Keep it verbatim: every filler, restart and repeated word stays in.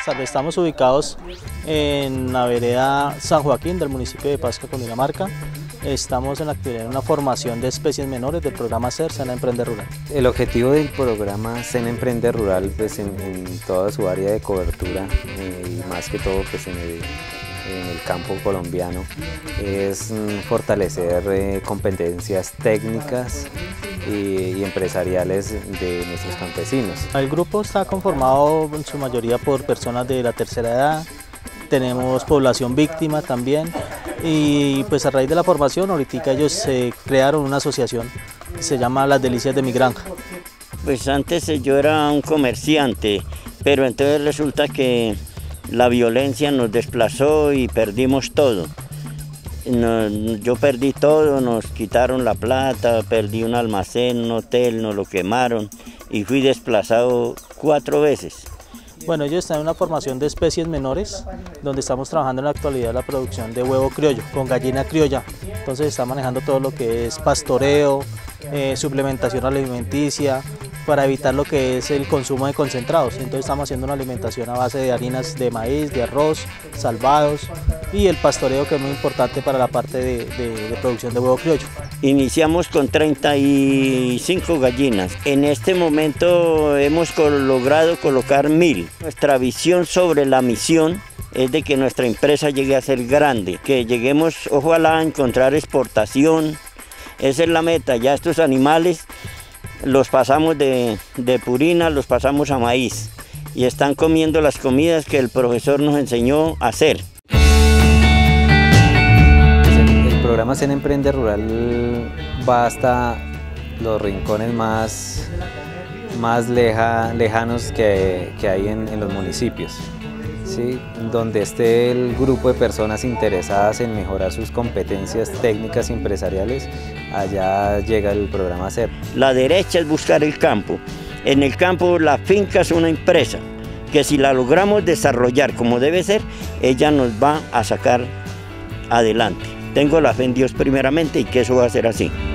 buenas tardes. Estamos ubicados en la vereda San Joaquín del municipio de Pasco, Cundinamarca. Estamos en la actividad de una formación de especies menores del programa SER, Sena Emprende Rural. El objetivo del programa Sena Emprende Rural, pues en, en toda su área de cobertura eh, y más que todo pues en el, en el campo colombiano, es mm, fortalecer eh, competencias técnicas y, y empresariales de nuestros campesinos. El grupo está conformado en su mayoría por personas de la tercera edad, tenemos población víctima también, y pues a raíz de la formación ahorita ellos eh, crearon una asociación que se llama Las Delicias de mi Granja. Pues antes yo era un comerciante, pero entonces resulta que la violencia nos desplazó y perdimos todo. Nos, yo perdí todo, nos quitaron la plata, perdí un almacén, un hotel, nos lo quemaron y fui desplazado cuatro veces. Bueno, ellos están en una formación de especies menores, donde estamos trabajando en la actualidad la producción de huevo criollo, con gallina criolla. Entonces está manejando todo lo que es pastoreo, eh, suplementación alimenticia, para evitar lo que es el consumo de concentrados. Entonces estamos haciendo una alimentación a base de harinas de maíz, de arroz, salvados, y el pastoreo, que es muy importante para la parte de, de, de producción de huevo criollo. Iniciamos con treinta y cinco gallinas. En este momento hemos logrado colocar mil. Nuestra visión sobre la misión es de que nuestra empresa llegue a ser grande, que lleguemos, ojalá, a encontrar exportación. Esa es la meta. Ya estos animales los pasamos de, de purina, los pasamos a maíz y están comiendo las comidas que el profesor nos enseñó a hacer. El programa Sena Emprende Rural va hasta los rincones más, más leja, lejanos que, que hay en, en los municipios, ¿sí? Donde esté el grupo de personas interesadas en mejorar sus competencias técnicas y empresariales, allá llega el programa SER. La derecha es buscar el campo. En el campo la finca es una empresa que si la logramos desarrollar como debe ser, ella nos va a sacar adelante. Tengo la fe en Dios primeramente y que eso va a ser así.